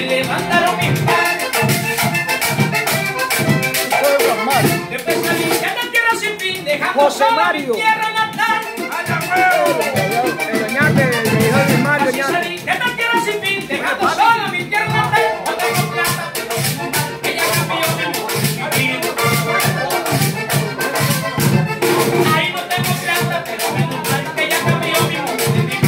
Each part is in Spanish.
levantaron mis padres. Que pesadilla en la tierra sin fin, dejando José sola mi Mario. tierra natal. Así salí de la tierra sin fin, dejando sola mi tierra natal. No tengo plata, pero menos mal que ella cambió mi mundo y mi vida. Ahí no tengo plata, pero menos mal que ella cambió mi mundo y mi vida.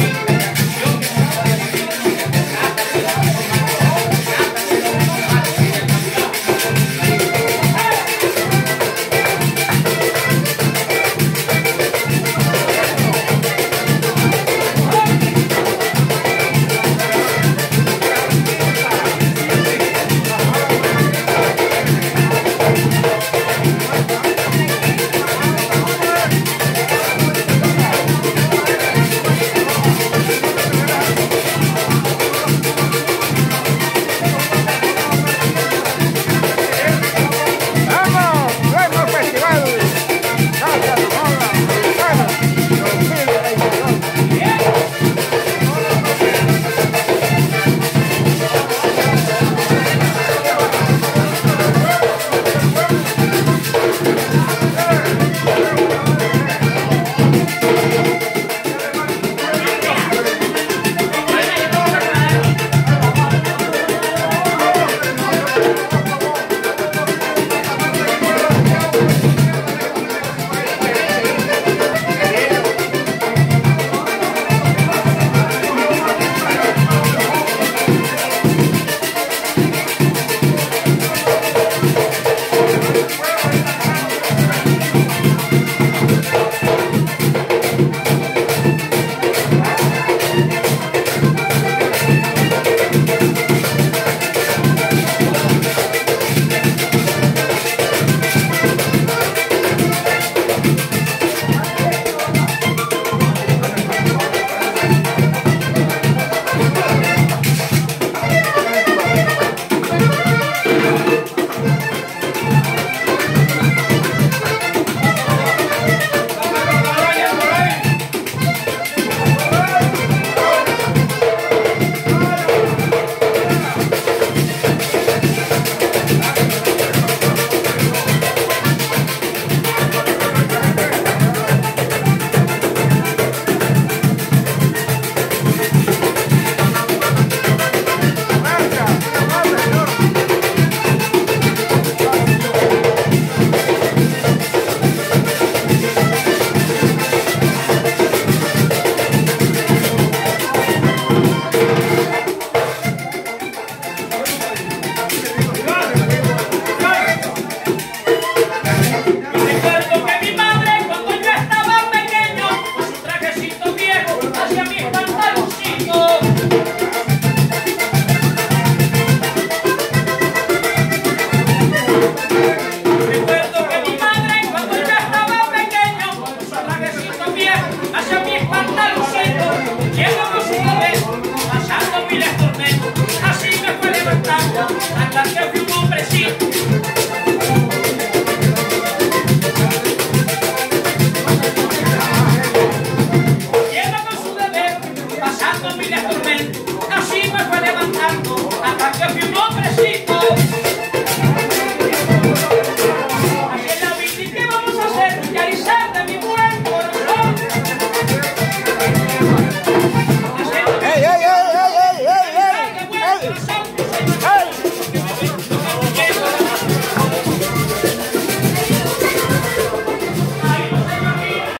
Hasta que fui un hombrecito. Lleva con su deber, pasando miles de tormentos. Así me fue levantando, hasta que fui un hombrecito.